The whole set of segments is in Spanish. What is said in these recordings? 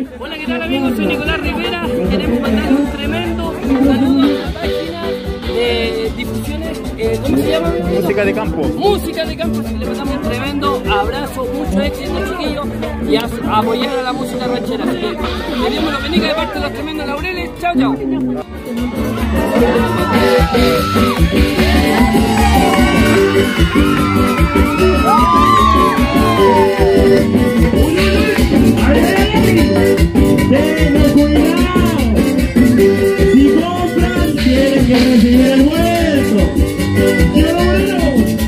Hola, ¿qué tal amigos? Soy Nicolás Rivera. Queremos mandarle un tremendo saludo a la página de difusiones, ¿cómo se llama? Música de Campo. Música de Campo, así que le mandamos un tremendo abrazo, mucho éxito chiquillos y a apoyar a la música ranchera. Así que que Dios me lo bendiga de parte de los tremendos laureles. Chao, chao. Tengan cuidado, si compran tienen que recibir el vuelto. ¡Quiero bueno!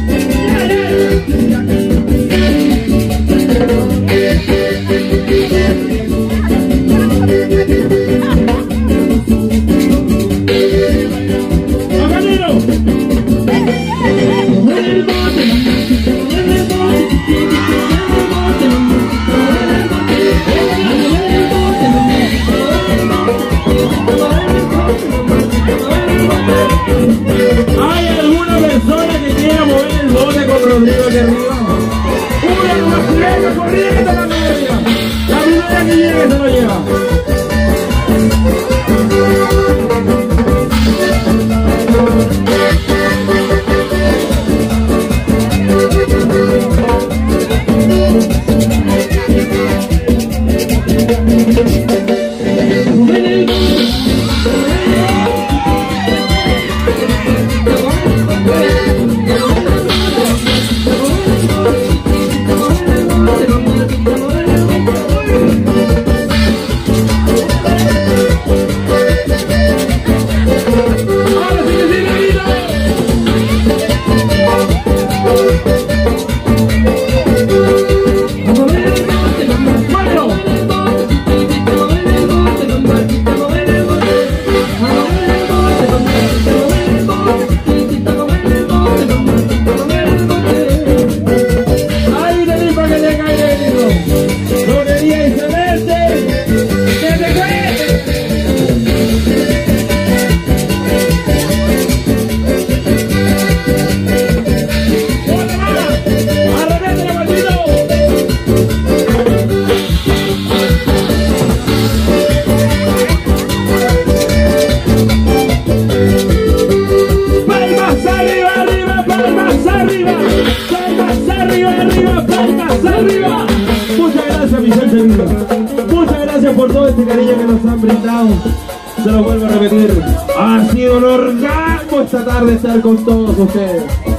¿Hay alguna persona que quiera mover el bote con Rodrigo de arriba? ¡Una más lejos, corriendo la media! La primera que llegue se lo lleva. Muchas gracias por todo este cariño que nos han brindado. Se lo vuelvo a repetir. Ha sido un orgasmo esta tarde estar con todos ustedes.